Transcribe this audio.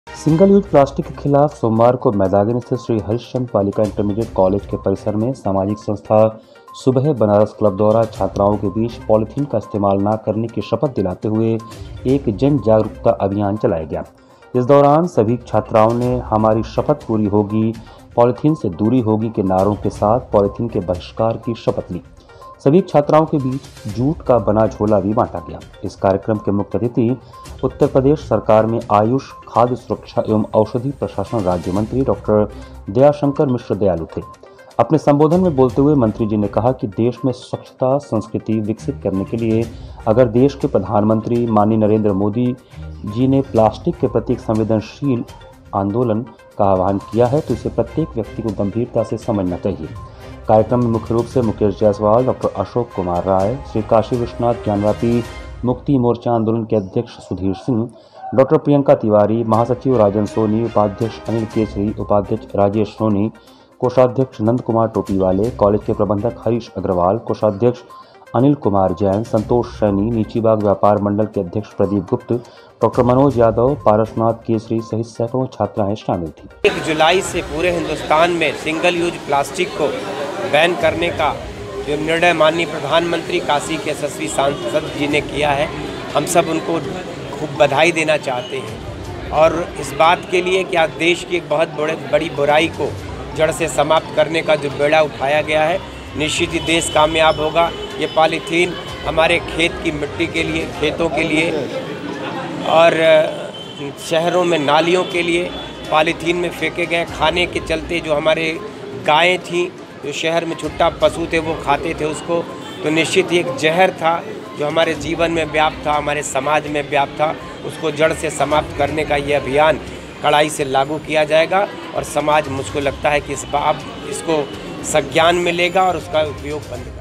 Single use plastic के खिलाफ सोमवार को मैदागिन स्थित श्री हरिश्चंद्र बालिका इंटरमीडिएट कॉलेज के परिसर में सामाजिक संस्था सुबह बनारस क्लब द्वारा छात्राओं के बीच पॉलिथीन का इस्तेमाल न करने की शपथ दिलाते हुए एक जन जागरूकता अभियान चलाया गया। इस दौरान सभी छात्राओं ने हमारी शपथ पूरी होगी, पॉलिथीन से दूरी होगी के नारों के साथ पॉलिथीन के बहिष्कार की शपथ ली। सभी छात्राओं के बीच जूट का बना झोला भी बांटा गया। इस कार्यक्रम के मुख्य अतिथि उत्तर प्रदेश सरकार में आयुष, खाद्य सुरक्षा एवं औषधि प्रशासन राज्य मंत्री डॉक्टर दयाशंकर मिश्र दयालु थे। अपने संबोधन में बोलते हुए मंत्री जी ने कहा कि देश में स्वच्छता संस्कृति विकसित करने के लिए अगर देश के प्रधानमंत्री माननीय नरेंद्र मोदी जी ने प्लास्टिक के प्रति संवेदनशील आंदोलन का आह्वान किया है तो इसे प्रत्येक व्यक्ति को गंभीरता से समझना चाहिए। कार्यक्रम में मुख्य रूप से मुकेश जायसवाल, डॉक्टर अशोक कुमार राय, श्री काशी विश्वनाथ ज्ञानव्यापी मुक्ति मोर्चा आंदोलन के अध्यक्ष सुधीर सिंह, डॉक्टर प्रियंका तिवारी, महासचिव राजन सोनी, उपाध्यक्ष अनिल केसरी, उपाध्यक्ष राजेश सोनी, कोषाध्यक्ष नंद कुमार टोपीवाले, कॉलेज के प्रबंधक हरीश अग्रवाल, कोषाध्यक्ष अनिल कुमार जैन, संतोष सैनी, नीचीबाग व्यापार मंडल के अध्यक्ष प्रदीप गुप्त, डॉक्टर मनोज यादव, पारसनाथ केसरी सहित सैकड़ों छात्राएं शामिल थी। 1 जुलाई से पूरे हिंदुस्तान में सिंगल यूज प्लास्टिक को बैन करने का जो निर्णय माननीय प्रधानमंत्री काशी के यशस्वी सांसद जी ने किया है, हम सब उनको खूब बधाई देना चाहते हैं। और इस बात के लिए कि आज देश की एक बहुत बड़ी बुराई को जड़ से समाप्त करने का जो बेड़ा उठाया गया है, निश्चित ही देश कामयाब होगा। ये पॉलीथीन हमारे खेत की मिट्टी के लिए, खेतों के लिए और शहरों में नालियों के लिए पॉलीथीन में फेंके गए खाने के चलते जो हमारे गायें थीं, जो शहर में छुट्टा पशु थे वो खाते थे उसको, तो निश्चित ही एक जहर था जो हमारे जीवन में व्याप्त था, हमारे समाज में व्याप्त था। उसको जड़ से समाप्त करने का ये अभियान कड़ाई से लागू किया जाएगा और समाज, मुझको लगता है कि इसको संज्ञान में लेगा और उसका उपयोग बंद करेगा।